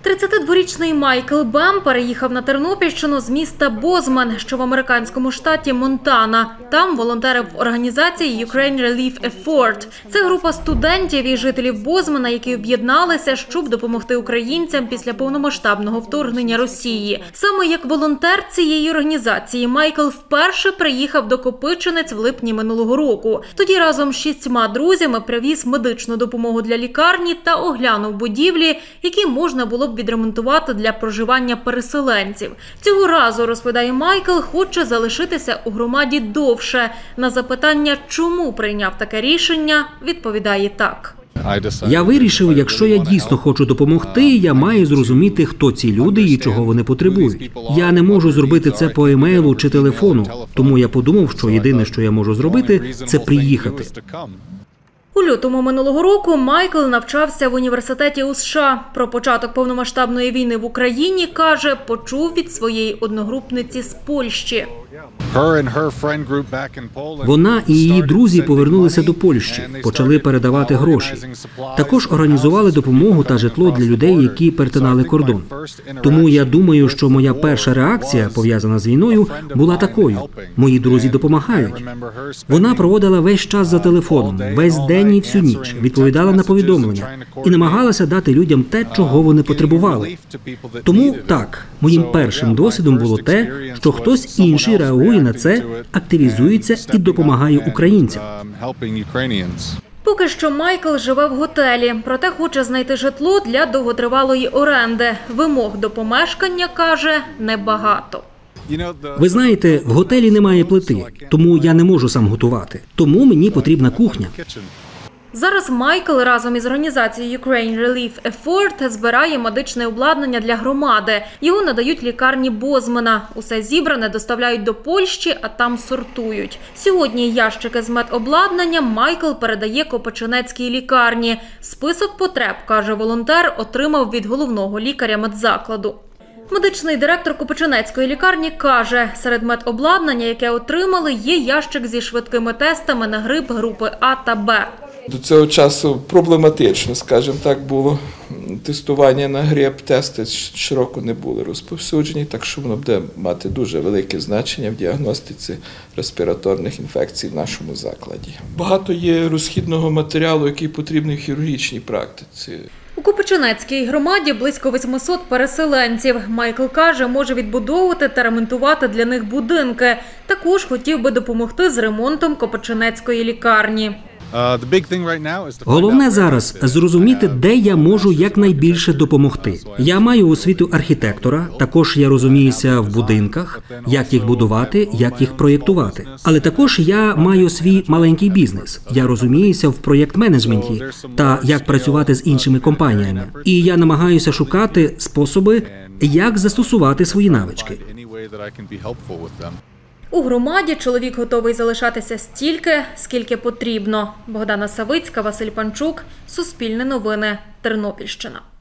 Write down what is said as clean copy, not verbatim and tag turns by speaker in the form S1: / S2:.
S1: 32-річний Майкл Бем переїхав на Тернопільщину з міста Бозман, що в американському штаті Монтана. Там волонтерив в організації Ukraine Relief Effort. Це група студентів і жителів Бозмана, які об'єдналися, щоб допомогти українцям після повномасштабного вторгнення Росії. Саме як волонтер цієї організації Майкл вперше приїхав до Копичинець в липні минулого року. Тоді разом з 6 друзями привіз медичну допомогу для лікарні та оглянув будівлі, які можна було б відремонтувати для проживання переселенців. Цього разу, розповідає Майкл, хоче залишитися у громаді довше. На запитання, чому прийняв таке рішення, відповідає так.
S2: Я вирішив, якщо я дійсно хочу допомогти, я маю зрозуміти, хто ці люди і чого вони потребують. Я не можу зробити це по емейлу чи телефону, тому я подумав, що єдине, що я можу зробити, це приїхати.
S1: У лютому минулого року Майкл навчався в університеті у США. Про початок повномасштабної війни в Україні, каже, почув від своєї одногрупниці з Польщі.
S2: Вона і її друзі повернулися до Польщі, почали передавати гроші. Також організували допомогу та житло для людей, які перетинали кордон. Тому я думаю, що моя перша реакція, пов'язана з війною, була такою. Мої друзі допомагають. Вона проводила весь час за телефоном, весь день і всю ніч, відповідала на повідомлення і намагалася дати людям те, чого вони потребували. Тому так, моїм першим досвідом було те, що хтось інший реагує на це, активізується і допомагає українцям.
S1: Поки що Майкл живе в готелі, проте хоче знайти житло для довготривалої оренди. Вимог до помешкання, каже, небагато.
S2: Ви знаєте, в готелі немає плити, тому я не можу сам готувати. Тому мені потрібна кухня.
S1: Зараз Майкл разом із організацією Ukraine Relief Effort збирає медичне обладнання для громади. Його надають лікарні Бозмана. Усе зібране доставляють до Польщі, а там сортують. Сьогодні ящики з медобладнанням Майкл передає Копичинецькій лікарні. Список потреб, каже волонтер, отримав від головного лікаря медзакладу. Медичний директор Копичинецької лікарні каже, серед медобладнання, яке отримали, є ящик зі швидкими тестами на грип групи А та Б.
S3: До цього часу проблематично, скажімо так, було тестування на грип, тести широко не були розповсюджені, так що воно буде мати дуже велике значення в діагностиці респіраторних інфекцій в нашому закладі. Багато є розхідного матеріалу, який потрібний в хірургічній практиці.
S1: У Копичинецькій громаді близько 800 переселенців. Майкл каже, може відбудовувати та ремонтувати для них будинки. Також хотів би допомогти з ремонтом Копичинецької лікарні.
S2: Головне зараз – зрозуміти, де я можу якнайбільше допомогти. Я маю освіту архітектора, також я розуміюся в будинках, як їх будувати, як їх проєктувати. Але також я маю свій маленький бізнес. Я розуміюся в проєкт-менеджменті та як працювати з іншими компаніями. І я намагаюся шукати способи, як застосувати свої навички.
S1: У громаді чоловік готовий залишатися стільки, скільки потрібно. Богдана Савицька, Василь Панчук, Суспільне новини, Тернопільщина.